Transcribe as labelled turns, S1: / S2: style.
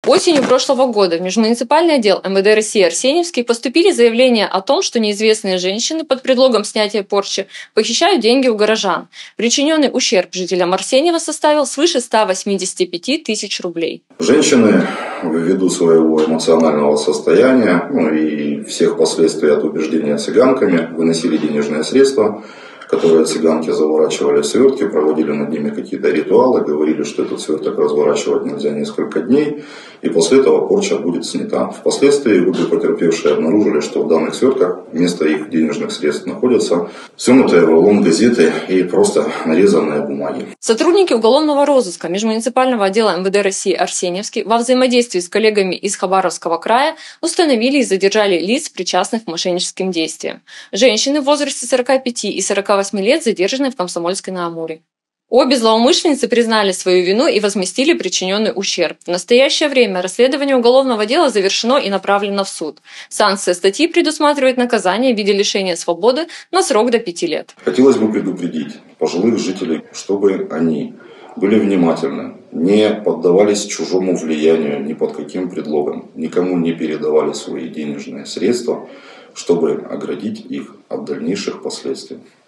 S1: Осенью прошлого года в межмуниципальный отдел МВД России Арсеньевский поступили заявления о том, что неизвестные женщины под предлогом снятия порчи похищают деньги у горожан. Причиненный ущерб жителям Арсеньева составил свыше 185 тысяч рублей.
S2: Женщины, ввиду своего эмоционального состояния, и всех последствий от убеждения цыганками, выносили денежные средства, которые цыганки заворачивали в свертки, проводили над ними какие-то ритуалы, говорили, что этот сверток разворачивать нельзя несколько дней, и после этого порча будет снята. Впоследствии люди потерпевшие обнаружили, что в данных свертках вместо их денежных средств находятся свернутые в рулон газеты и просто нарезанные бумаги.
S1: Сотрудники уголовного розыска межмуниципального отдела МВД России Арсеньевский во взаимодействии с коллегами из Хабаровского края установили и задержали лиц, причастных к мошенническим действиям. Женщины в возрасте 45 и 48 лет задержаны в Комсомольске-на-Амуре. Обе злоумышленницы признали свою вину и возместили причиненный ущерб. В настоящее время расследование уголовного дела завершено и направлено в суд. Санкция статьи предусматривает наказание в виде лишения свободы на срок до 5 лет.
S2: Хотелось бы предупредить пожилых жителей, чтобы они были внимательны, не поддавались чужому влиянию ни под каким предлогом, никому не передавали свои денежные средства, чтобы оградить их от дальнейших последствий.